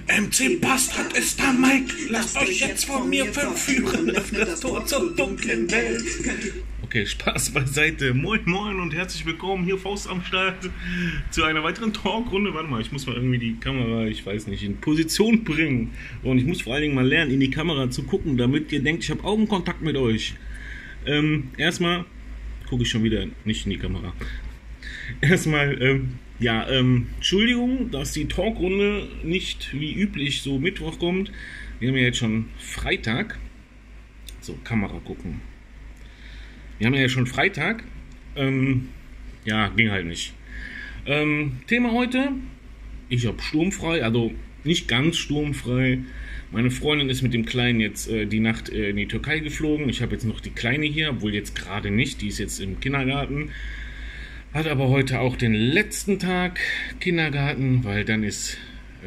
MC Bastard ist da, Mike. Lasst euch jetzt von mir verführen. Öffnet das Tor zur dunklen Welt. Okay, Spaß beiseite. Moin moin und herzlich willkommen hier Faust am Start zu einer weiteren Talkrunde. Warte mal, ich muss mal irgendwie die Kamera, ich weiß nicht, in Position bringen. Und ich muss vor allen Dingen mal lernen, in die Kamera zu gucken, damit ihr denkt, ich habe Augenkontakt mit euch. Erstmal gucke ich schon wieder nicht in die Kamera. Erstmal, Entschuldigung, dass die Talkrunde nicht wie üblich so Mittwoch kommt. Wir haben ja jetzt schon Freitag. So, Kamera gucken. Wir haben ja schon Freitag. Ging halt nicht. Thema heute. Ich habe sturmfrei, also nicht ganz sturmfrei. Meine Freundin ist mit dem Kleinen jetzt die Nacht in die Türkei geflogen. Ich habe jetzt noch die Kleine hier, obwohl jetzt gerade nicht. Die ist jetzt im Kindergarten. Hat aber heute auch den letzten Tag Kindergarten, weil dann ist,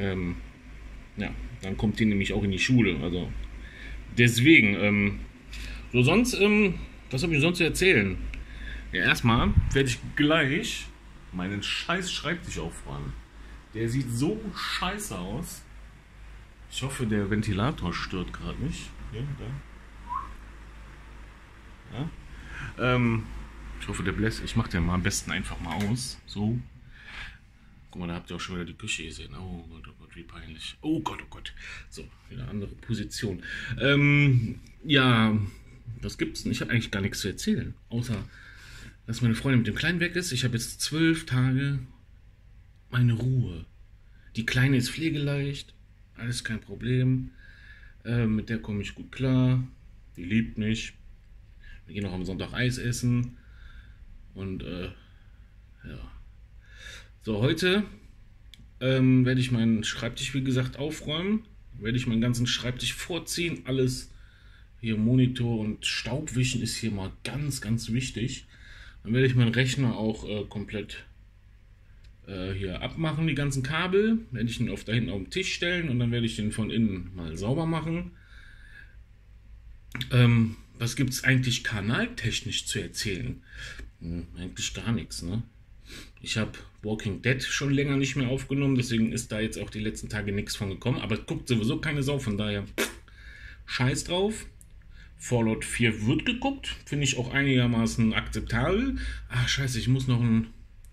dann kommt die nämlich auch in die Schule. Also deswegen, was habe ich sonst zu erzählen? Ja, erstmal werde ich gleich meinen scheiß Schreibtisch aufräumen. Der sieht so scheiße aus. Ich hoffe, der Ventilator stört gerade nicht. Hier, da. Ja. Ich hoffe, der bläst. Ich mache den mal am besten einfach mal aus. So. Guck mal, da habt ihr auch schon wieder die Küche gesehen. Oh Gott, wie peinlich. Oh Gott. So, wieder eine andere Position. Was gibt's denn? Ich habe eigentlich gar nichts zu erzählen. Außer, dass meine Freundin mit dem Kleinen weg ist. Ich habe jetzt 12 Tage meine Ruhe. Die Kleine ist pflegeleicht. Alles kein Problem. Mit der komme ich gut klar. Die liebt mich. Wir gehen noch am Sonntag Eis essen. Und So, heute werde ich meinen Schreibtisch, wie gesagt, aufräumen. Werde ich meinen ganzen Schreibtisch vorziehen. Alles hier, Monitor und Staubwischen ist hier mal ganz, ganz wichtig. Dann werde ich meinen Rechner auch komplett hier abmachen, die ganzen Kabel. Werde ich ihn da hinten auf den Tisch stellen und dann werde ich den von innen mal sauber machen. Was gibt es eigentlich kanaltechnisch zu erzählen? Eigentlich gar nichts, ne? Ich habe Walking Dead schon länger nicht mehr aufgenommen, deswegen ist da jetzt auch die letzten Tage nichts von gekommen. Aber es guckt sowieso keine Sau, von daher scheiß drauf. Fallout 4 wird geguckt, finde ich auch einigermaßen akzeptabel. Ach scheiße, ich muss noch ein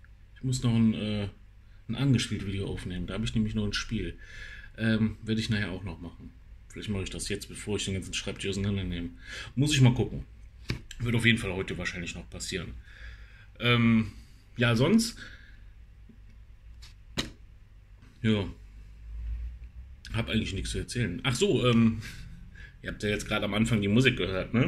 angespielt Video aufnehmen. Da habe ich nämlich noch ein Spiel. Werde ich nachher auch noch machen. Vielleicht mache ich das jetzt, bevor ich den ganzen Schreibtisch auseinandernehme. Muss ich mal gucken. Wird auf jeden Fall heute wahrscheinlich noch passieren. Sonst. Ja. Hab eigentlich nichts zu erzählen. Ach so, ihr habt ja jetzt gerade am Anfang die Musik gehört, ne?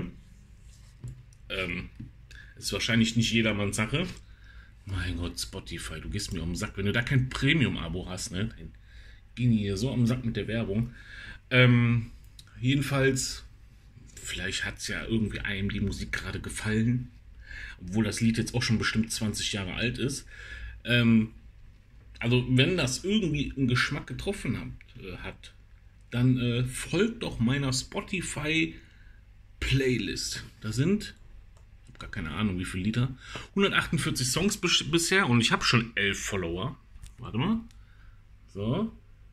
Ist wahrscheinlich nicht jedermanns Sache. Mein Gott, Spotify, du gehst mir um den Sack. Wenn du da kein Premium-Abo hast, ne? Dann ging die hier so am Sack mit der Werbung. Jedenfalls, vielleicht hat es ja irgendwie einem die Musik gerade gefallen, obwohl das Lied jetzt auch schon bestimmt 20 Jahre alt ist. Also wenn das irgendwie einen Geschmack getroffen hat, dann folgt doch meiner Spotify-Playlist. Da sind, ich habe gar keine Ahnung wie viele Lieder, 148 Songs bisher und ich habe schon 11 Follower. Warte mal. So.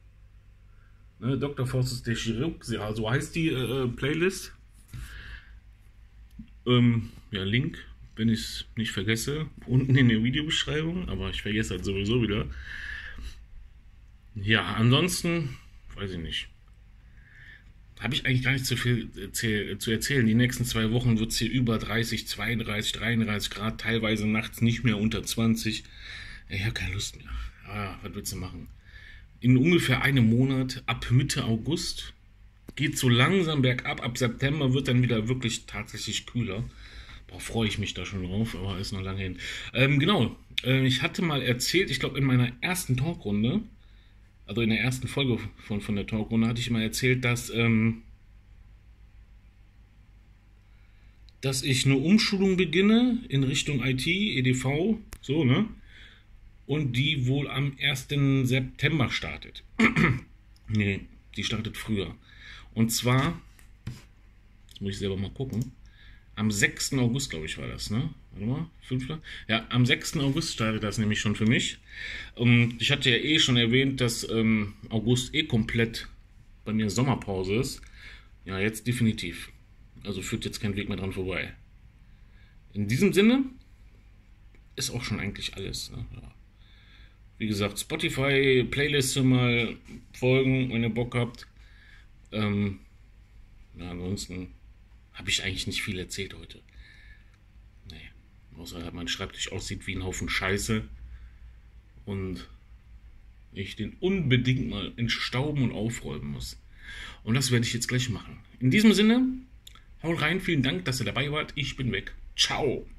Dr. Faustus der Chirurg, so heißt die Playlist. Link, wenn ich es nicht vergesse, unten in der Videobeschreibung, aber ich vergesse halt sowieso wieder. Ja, ansonsten, weiß ich nicht. Habe ich eigentlich gar nicht so viel zu erzählen. Die nächsten 2 Wochen wird es hier über 30, 32, 33 Grad, teilweise nachts nicht mehr unter 20. Ich habe keine Lust mehr. Was willst du machen? In ungefähr einem Monat, ab Mitte August, geht so langsam bergab. Ab September wird dann wieder wirklich tatsächlich kühler. Da freue ich mich da schon drauf, aber ist noch lange hin. Ich hatte mal erzählt, ich glaube in meiner ersten Talkrunde, also in der ersten Folge von der Talkrunde, hatte ich mal erzählt, dass ich eine Umschulung beginne in Richtung IT, EDV, so, ne? Und die wohl am 1. September startet. Nee, die startet früher. Und zwar, jetzt muss ich selber mal gucken, Am 6. August, glaube ich, war das, ne? Warte mal, 5. Ja, am 6. August startet das nämlich schon für mich. Und ich hatte ja eh schon erwähnt, dass August eh komplett bei mir Sommerpause ist. Ja, jetzt definitiv. Also führt jetzt kein Weg mehr dran vorbei. In diesem Sinne ist auch schon eigentlich alles. Ne? Ja. Wie gesagt, Spotify, Playliste mal folgen, wenn ihr Bock habt. Ja, ansonsten habe ich eigentlich nicht viel erzählt heute. Nee. Außer dass mein Schreibtisch aussieht wie ein Haufen Scheiße. Und ich den unbedingt mal entstauben und aufräumen muss. Und das werde ich jetzt gleich machen. In diesem Sinne, haut rein, vielen Dank, dass ihr dabei wart. Ich bin weg. Ciao.